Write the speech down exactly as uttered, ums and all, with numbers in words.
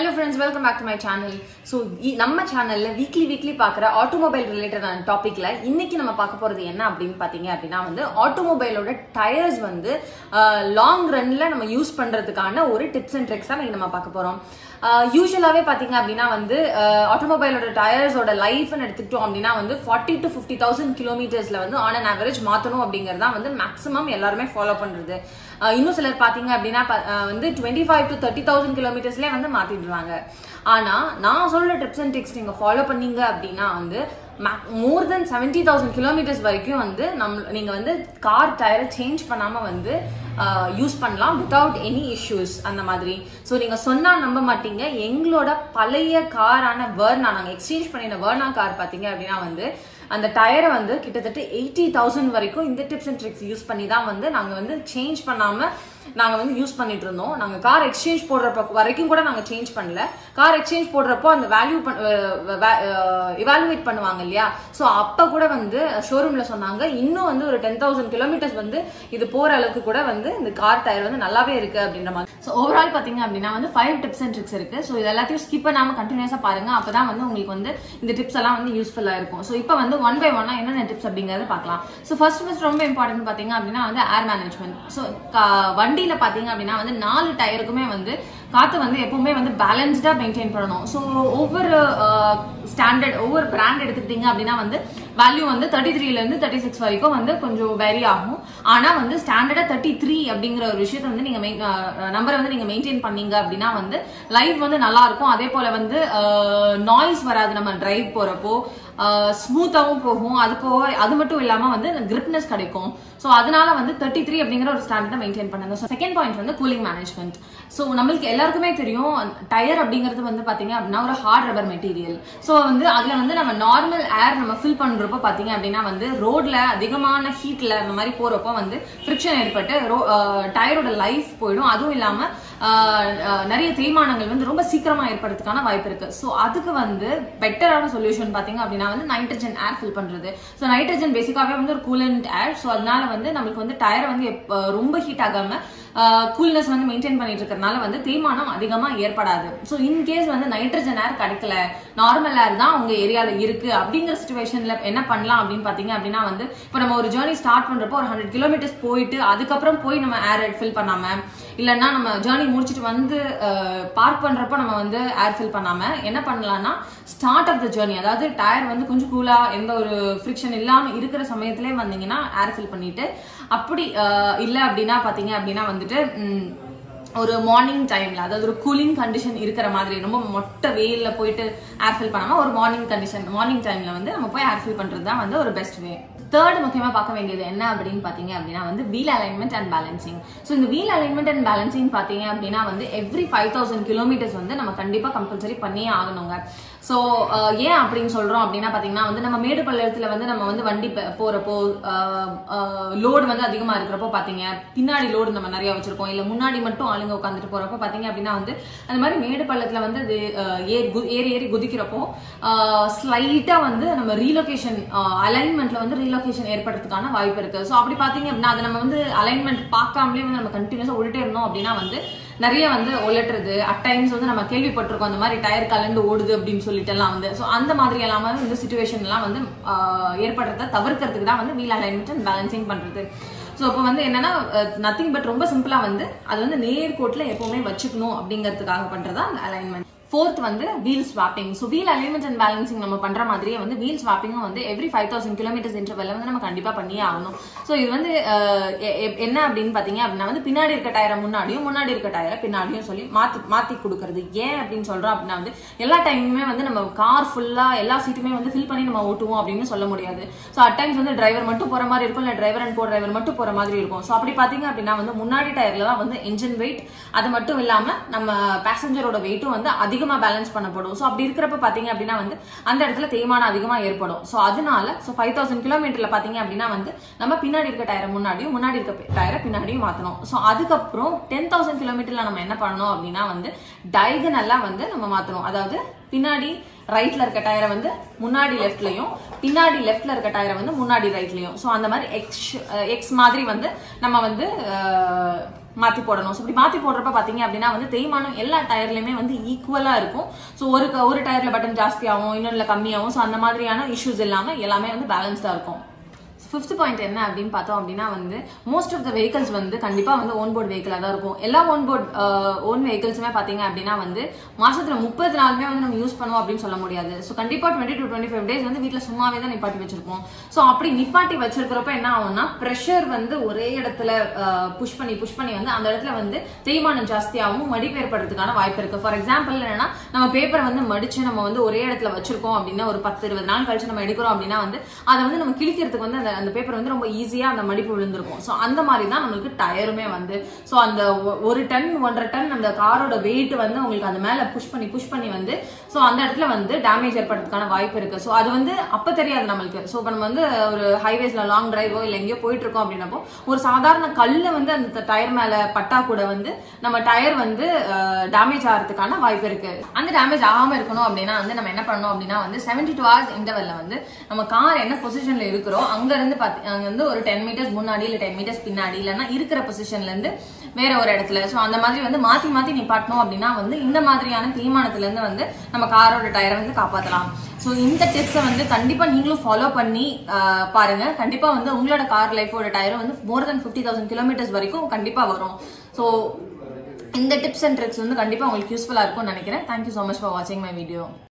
Hello friends, welcome back to my channel. So, நம்ம சேனல்ல weekly weekly பார்க்குற automobile ரிலேட்டடான டாபிக்ல இன்னைக்கு நம்ம பார்க்க போறது என்ன அப்படின்னு பாத்தீங்க அப்படின்னா வந்து ஆட்டோமொபைலோட டயர்ஸ் வந்து லாங் ரன்ல நம்ம யூஸ் பண்றதுக்கான ஒரு டிப்ஸ் அண்ட் ட்ரிக்ஸ் தான் நம்ம பார்க்க போறோம். யூஸ்வலாவே பாத்தீங்க அப்படின்னா வந்து ஆட்டோமொபைலோட டயர்ஸோட லைஃப்னு எடுத்துக்கிட்டோம் அப்படின்னா வந்து ஃபார்ட்டி டு ஃபிஃப்டி தௌசண்ட் கிலோமீட்டர்ஸ்ல வந்து ஆன் அன் ஆவரேஜ் மாத்தணும் அப்படிங்கறதா வந்து மேக்ஸிமம் எல்லாருமே ஃபாலோ பண்றது. இன்னும் சிலர் பாத்தீங்க அப்படின்னா வந்து twenty five to thirty thousand கிலோமீட்டர்ஸ்லேயே வந்து மாத்திடுறாங்க. ஆனா நான் சொல்ற டிப்ஸ் அண்ட் ட்ரிக்ஸ் நீங்க ஃபாலோ பண்ணீங்க அப்படின்னா வந்து more than seventy thousand kilometers வரைக்கும் வந்து நம்ம நீங்க வந்து கார் டயரை சேஞ்ச் பண்ணாம வந்து யூஸ் பண்ணலாம் வித்தவுட் எனி இஷ்யூஸ் அந்த மாதிரி. ஸோ நீங்க சொன்னா நம்ப மாட்டீங்க, எங்களோட பழைய காரான வெர்னா, நாங்க எக்ஸ்சேஞ்ச் பண்ணின வெர்னா கார் பாத்தீங்க அப்படின்னா வந்து அந்த டயரை வந்து கிட்டத்தட்ட எயிட்டி தௌசண்ட் வரைக்கும் இந்த டிப்ஸ் அண்ட் ட்ரிக்ஸ் யூஸ் பண்ணி தான் வந்து நாங்க வந்து சேஞ்ச் பண்ணாம நாங்க வந்து யூஸ் பண்ணிட்டு இருந்தோம். நாங்க கார் எக்ஸ்சேஞ்ச் போடுறப்ப வரைக்கும் கூட நாங்க சேஞ்ச் பண்ணல. கார் எக்ஸ்சேஞ்ச் போடுறப்போ அந்த வேல்யூ இவாலுவேட் பண்ணுவாங்க இல்லையா, சோ அப்ப கூட வந்து ஷோரூம்ல சொன்னாங்க இன்னும் வந்து ஒரு டென் தௌசண்ட் கிலோமீட்டர்ஸ் வந்து இது போற அளவுக்கு கூட வந்து இந்த கார் டயர் வந்து நல்லாவே இருக்கு அப்படின்ற மாதிரி. ஸோ ஓவரால் பாத்தீங்க அப்படின்னா வந்து ஃபைவ் டிப்ஸ் அண்ட் ட்ரிக்ஸ் இருக்கு. ஸோ இது எல்லாத்தையும் ஸ்கிப் பண்ணாம கண்டினியூஸா பாருங்க, அப்பதான் வந்து உங்களுக்கு வந்து இந்த டிப்ஸ் எல்லாம் வந்து யூஸ்ஃபுல்லா இருக்கும். ஸோ இப்போ வந்து ஒன் பை ஒன்னா என்னென்ன டிப்ஸ் அப்படிங்கறத பார்க்கலாம். ஸோ ஃபர்ஸ்ட் ஃபர்ஸ்ட் ரொம்ப இம்பார்ட்டன்ட் பாத்தீங்க அப்படின்னா வந்து ஏர் மேனேஜ்மெண்ட். ஸோ வண்டியில பாத்தீங்க அப்படின்னா வந்து நாலு டயருக்குமே வந்து காத்து வந்து எப்பவுமே வந்து பேலன்ஸ்டா மெயின்டைன் பண்ணணும். ஸோ ஒவ்வொரு ஸ்டாண்டர்ட் ஒவ்வொரு பிராண்ட் எடுத்துக்கிட்டீங்க அப்படின்னா வந்து வேல்யூ வந்து தேர்ட்டி த்ரீல இருந்து தேர்ட்டி சிக்ஸ் வரைக்கும் வந்து கொஞ்சம் வேரி ஆகும். ஆனா வந்து ஸ்டாண்டர்டா தேர்ட்டி த்ரீ அப்படிங்கிற ஒரு விஷயத்த வந்து நீங்க நம்பரை வந்து நீங்க மெயின்டைன் பண்ணீங்க அப்படின்னா வந்து லைஃப் வந்து நல்லா இருக்கும். அதே போல வந்து நாய்ஸ் வராது, நம்ம டிரைவ் போறப்போ ஸ்மூத்தாவும் போகும். அது போக அது மட்டும் இல்லாம வந்து கிரிப்னஸ் கிடைக்கும். சோ அதனால வந்து தேர்ட்டி த்ரீ அப்படிங்கிற ஒரு ஸ்டாண்டர்டை மெயின்டைன் பண்ணுங்க. செகண்ட் பாயிண்ட் வந்து கூலிங் மேனேஜ்மெண்ட். சோ நம்மளுக்கு எல்லாருக்குமே தெரியும் டயர் அப்படிங்கிறது வந்து பாத்தீங்க அப்படின்னா ஒரு ஹார்ட் ரப்பர் மெட்டீரியல். சோ வந்து அதுல வந்து நம்ம நார்மல் ஏர் நம்ம ஃபில் பண்றப்போ பாத்தீங்க அப்படின்னா வந்து ரோட்ல அதிகமான ஹீட்ல அந்த மாதிரி போறப்போ வந்து ஃபிரிக்ஷன் ஏற்பட்டு டயரோட லைஃப் போயிடும். அதுவும் இல்லாம நிறைய தேய்மானங்கள் வந்து ரொம்ப சீக்கிரமா ஏற்படுறதுக்கான வாய்ப்பு இருக்கு. சோ அதுக்கு வந்து பெட்டரான சொல்யூஷன் பாத்தீங்க அப்படின்னா வந்து நைட்ரஜன் ஏர் ஃபில் பண்றது. சோ நைட்ரஜன் பேசிக்காவே வந்து ஒரு கூலண்ட் ஏர். சோ அதனால வந்து நம்மளுக்கு வந்து டயரை வந்து ரொம்ப ஹீட் ஆகாம கூல்னஸ் வந்து மெயின்டைன் பண்ணிட்டு இருக்கறனால வந்து தேய்மானம் அதிகமா ஏற்படாது. சோ இன்கேஸ் வந்து நைட்ரஜன் ஏர் கிடைக்கல, நார்மல் ஏர் தான் உங்க ஏரியால இருக்கு அப்படிங்கிற சிச்சுவேஷன்ல என்ன பண்ணலாம் அப்படின்னு பாத்தீங்க அப்படின்னா வந்து இப்ப நம்ம ஒரு ஜேர்னி ஸ்டார்ட் பண்றப்போ ஒரு ஹண்ட்ரட் கிலோமீட்டர்ஸ் போயிட்டு அதுக்கப்புறம் போய் நம்ம ஏர் ஃபில் பண்ணாம, இல்லைன்னா நம்ம ஜேர்னி முடிச்சுட்டு வந்து பார்க் பண்றப்போ நம்ம வந்து ஏர் ஃபில் பண்ணாம என்ன பண்ணலாம்னா ஸ்டார்ட் ஆஃப் த ஜேர்னி, அதாவது டயர் வந்து கொஞ்சம் கூலா எந்த ஒரு ஃபிரிக்ஷன் இல்லாம இருக்கிற சமயத்திலே வந்தீங்கன்னா ஏர் ஃபில் பண்ணிட்டு, அப்படி இல்ல அப்படின்னா பாத்தீங்க அப்படின்னா வந்துட்டு ஒரு மார்னிங் டைம்ல, அதாவது ஒரு கூலிங் கண்டிஷன் இருக்கிற மாதிரி ரொம்ப மொட்டை வெயில்ல போயிட்டு ஏர் ஃபில் பண்ணாம ஒரு மார்னிங் கண்டிஷன் மார்னிங் டைம்ல வந்து நம்ம போய் ஏர் ஃபில் பண்றது தான் வந்து ஒரு பெஸ்ட் வே. தேர்ட் முக்கியமா பார்க்க வேண்டியது என்ன அப்படின்னு பாத்தீங்க அப்படின்னா வந்து wheel alignment and balancing. So இந்த வீல் அலைன்மெண்ட் அண்ட் பேலன்சிங் பாத்தீங்க அப்படின்னா வந்து எவ்ரி ஃபைவ் தௌசண்ட் கிலோமீட்டர்ஸ் வந்து நம்ம கண்டிப்பா கம்பல்சரி பண்ணியே ஆகணுங்க. ஸோ ஏன் அப்படின்னு சொல்றோம் அப்படின்னா பாத்தீங்கன்னா வந்து நம்ம மேடு பள்ளத்துல வந்து நம்ம வந்து வண்டி போறப்போ லோடு வந்து அதிகமா இருக்கிறப்போ பாத்தீங்க பின்னாடி லோடு நம்ம நிறைய வச்சிருக்கோம், இல்ல முன்னாடி மட்டும் ஆளுங்க உட்காந்துட்டு போறப்போ பாத்தீங்க அப்படின்னா வந்து அந்த மாதிரி மேடு பள்ளத்துல வந்து அது ஏறி ஏறி குதிக்கிறப்போ ஸ்லைட்டா வந்து நம்ம ரீலொகேஷன் அலைன்மெண்ட்ல வந்து ரீலொகேஷன் ஏற்படுறதுக்கான வாய்ப்பு இருக்கு. ஸோ அப்படி பாத்தீங்க அப்படின்னா அதை நம்ம வந்து அலைன்மெண்ட் பார்க்காமலே வந்து நம்ம கண்டினியூஸா ஓடிட்டே இருந்தோம் அப்படின்னா வந்து நிறைய வந்து ஒலட்டுறது, அட் டைம்ஸ் வந்து நம்ம கேள்விப்பட்டிருக்கோம் அந்த மாதிரி டயர் கலந்து ஓடுது அப்படின்னு சொல்லிட்டு எல்லாம் வந்து. ஸோ அந்த மாதிரி எல்லாம் வந்து இந்த சிச்சுவேஷன் எல்லாம் வந்து ஏற்படுறத தவிர்க்கிறதுக்கு தான் வந்து வீல் அலைன்மெண்ட் அண்ட் பேலன்சிங் பண்றது. ஸோ இப்போ வந்து என்னன்னா நத்திங் பட் ரொம்ப சிம்பிளா வந்து அது வந்து நேர்கோட்டில் எப்பவுமே வச்சுக்கணும் அப்படிங்கிறதுக்காக பண்றதா அந்த அலைன்மெண்ட். ஃபோர்த் வந்து wheel swapping. So wheel alignment and balancing நம்ம பண்ற மாதிரியே வந்து வீல் ஸ்வாப்பிங்கும் வந்து எவ்ரி ஃபைவ் தௌசண்ட் கிலோமீட்டர்ஸ் இன்டர்வல்ல வந்து நம்ம கண்டிப்பா பண்ணியே ஆகணும். ஸோ இது வந்து என்ன அப்படின்னு பாத்தீங்க அப்படின்னா வந்து பின்னாடி இருக்க டயரை முன்னாடியும் முன்னாடி இருக்க டயரை பின்னாடியும் சொல்லி மாத்தி மாத்தி கொடுக்கறது. ஏன் அப்படின்னு சொல்றோம் அப்படின்னா வந்து எல்லா டைமுமே வந்து நம்ம கார் ஃபுல்லா எல்லா சீட்டுமே வந்து ஃபில் பண்ணி நம்ம ஓட்டுவோம் அப்படின்னு சொல்ல முடியாது. ஸோ அட் டைம்ஸ் வந்து டிரைவர் மட்டும் போற மாதிரி இருக்கும், இல்ல டிரைவர் அண்ட் கோ டிரைவர் மட்டும் போற மாதிரி இருக்கும். ஸோ அப்படி பாத்தீங்க அப்படின்னா வந்து முன்னாடி டயர்ல தான் வந்து என்ஜின் வெயிட், அது மட்டும் இல்லாம நம்ம பேசஞ்சரோட வெயிட்டும் வந்து அதிக அதிகமா பேலன்ஸ் பண்ணப்படும். சோ அப்படி இருக்கிறப்ப பாத்தீங்க அப்படின்னா வந்து அந்த இடத்துல தேய்மானம் அதிகமா ஏற்படும். சோ அதனால சோ ஃபைவ் தௌசண்ட் கிலோமீட்டர்ல பாத்தீங்க அப்படின்னா வந்து நம்ம பின்னாடி இருக்க டயரை முன்னாடியும் முன்னாடி இருக்க டயரை பின்னாடியும் மாத்தணும். சோ அதுக்கப்புறம் டென் தௌசண்ட் கிலோமீட்டர்ல நம்ம என்ன பண்ணணும் அப்படின்னா வந்து டைகனலா வந்து நம்ம மாத்தணும். அதாவது பின்னாடி ரைட்ல இருக்க டயரை வந்து முன்னாடி லெஃப்ட்லயும், பின்னாடி லெஃப்ட்ல இருக்க டயரை வந்து முன்னாடி ரைட்லயும். சோ அந்த மாதிரி எக்ஸ் எக்ஸ் மாதிரி வந்து நம்ம வந்து மாத்தி போடணும். ஸோ இப்படி மாத்தி போடுறப்ப பாத்தீங்க அப்படின்னா வந்து தேய்மானம் எல்லா டயர்லயுமே வந்து ஈக்குவலா இருக்கும். ஸோ ஒரு ஒரு டயர்ல பட்டன் ஜாஸ்தியாகும், இன்னொருல கம்மியாகும். ஸோ அந்த மாதிரியான இஷ்யூஸ் இல்லாம எல்லாமே வந்து பேலன்ஸ்டா இருக்கும். ஃபிஃப்த் பாயிண்ட் என்ன அப்படின்னு பார்த்தோம் அப்படின்னா வந்து மோஸ்ட் ஆஃப் த வெஹிக்கல்ஸ் வந்து கண்டிப்பா வந்து ஓன் போர்ட் வெஹிக்கிளா தான் இருக்கும். எல்லா ஓன் போர்ட் ஓன் வெஹிக்கல்ஸுமே பாத்தீங்க அப்படின்னா வந்து மாசத்துல முப்பது நாளுமே வந்து நம்ம யூஸ் பண்ணுவோம் அப்படின்னு சொல்ல முடியாது. ஸோ கண்டிப்பா twenty to twenty five days வந்து வீட்டுல சும்மாவே தான் நிப்பாட்டி வச்சிருப்போம். ஸோ அப்படி நிப்பாட்டி வச்சிருக்கிறப்ப என்ன ஆகும்னா ப்ரெஷர் வந்து ஒரே இடத்துல புஷ் பண்ணி புஷ் பண்ணி வந்து அந்த இடத்துல வந்து தேய்மானம் ஜாஸ்தியாகவும் மடிப்பு ஏற்படுறதுக்கான வாய்ப்பு இருக்கு. ஃபார் எக்ஸாம்பிள் என்னன்னா நம்ம பேப்பரை வந்து மடிச்சு நம்ம வந்து ஒரே இடத்துல வச்சிருக்கோம் அப்படின்னா ஒரு பத்து இருபது நாள் கழிச்சு நம்ம எடுக்கிறோம் அப்படின்னா வந்து அதை வந்து நம்ம கிழிக்கிறதுக்கு வந்து அந்த அந்த பேப்பர் வந்து ரொம்ப ஈஸியா அந்த மடிப்பு விழுந்திருக்கும். சோ அந்த மாதிரி தான் நம்மளுக்கு டயருமே வந்து சோ அந்த ஒரு டன் ஒன்றரை டன் அந்த காரோட வெயிட் வந்து உங்களுக்கு அந்த மேல புஷ் பண்ணி புஷ் பண்ணி வந்து சோ அந்த இடத்துல வந்து டேமேஜ் ஏற்படுறதுக்கான வாய்ப்பு இருக்கு. சோ அது வந்து அப்ப தெரியாது நம்மளுக்கு. சோ இப்ப நம்ம வந்து ஒரு ஹைவேஸ்ல லாங் டிரைவோ இல்ல எங்கேயோ போயிட்டு இருக்கோம் அப்படின்னப்போ ஒரு சாதாரண கல்ல வந்து அந்த டயர் மேல பட்டா கூட வந்து நம்ம டயர் வந்து டேமேஜ் ஆகிறதுக்கான வாய்ப்பு இருக்கு. அந்த டேமேஜ் ஆகாம இருக்கணும் அப்படின்னா வந்து நம்ம என்ன பண்ணணும் அப்படின்னா வந்து செவன்டி டூ ஹவர்ஸ் இன்டர்வல்ல வந்து நம்ம கார் என்ன பொசிஷன்ல இருக்கிறோம் அங்க இருந்து அங்க வந்து ஒரு டென் மீட்டர்ஸ் முன்னாடி இல்ல டென் மீட்டர்ஸ் பின்னாடி இல்லைன்னா இருக்கிற பொசிஷன்ல இருந்து வேற ஒரு இடத்துல சோ அந்த மாதிரி வந்து மாத்தி மாத்தி நிப்பாட்டணும் அப்படின்னா வந்து இந்த மாதிரியான தேய்மானத்துல இருந்து வந்து நம்ம காரோட டயரை வந்து காப்பாற்றலாம். சோ இந்த டிப்ஸை வந்து கண்டிப்பா நீங்களும் ஃபாலோ பண்ணி பாருங்க. கண்டிப்பா வந்து உங்களோட கார் லைஃபோட டயரும் வந்து more than fifty thousand kilometers வரைக்கும் கண்டிப்பா வரும். சோ இந்த டிப்ஸ் அண்ட் ட்ரிக்ஸ் வந்து கண்டிப்பா உங்களுக்கு யூஸ்ஃபுல்லா இருக்கும்னு நினைக்கிறேன். தேங்க்யூ சோ மச் ஃபார் வாட்சிங் மை வீடியோ.